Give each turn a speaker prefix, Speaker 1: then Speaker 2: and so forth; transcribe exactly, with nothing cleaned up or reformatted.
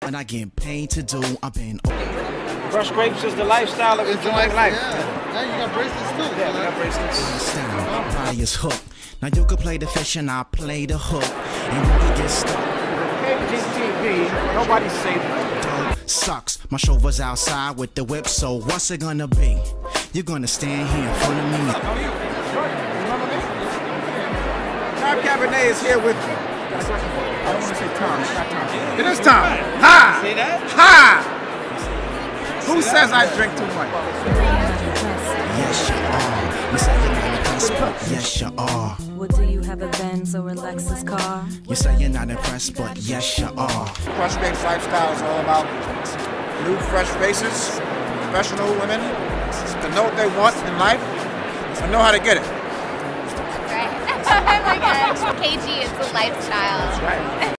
Speaker 1: and I get paid to do. I've been.
Speaker 2: Crushed grapes is the lifestyle of enjoying life.
Speaker 3: Yeah. Now you got bracelets too.
Speaker 2: Yeah, we got bracelets.
Speaker 1: Style, body is hooked. Now you can play the fish and I play the hook, and you can get stuck.
Speaker 2: K G T V, nobody's safe.
Speaker 1: Dog sucks. My chauffeur's outside with the whip, so what's it gonna be? You're gonna stand here in front of me.
Speaker 2: Remember me? Cab Cabernet is here with me. I don't want to say Tom. It's not Tom. It is Tom. Ha!
Speaker 4: See that?
Speaker 2: Ha! Who says I drink too much?
Speaker 1: Yes, you are. You say you're not impressed, but yes, you are.
Speaker 5: Well, do you have a Benz or a Lexus car?
Speaker 1: You say you're not impressed, but yes, you are.
Speaker 2: Crushed Grapes Lifestyle is all about new, fresh faces, professional women to know what they want in life and know how to get it.
Speaker 6: Right. Oh my gosh. K G is the lifestyle.
Speaker 2: That's right.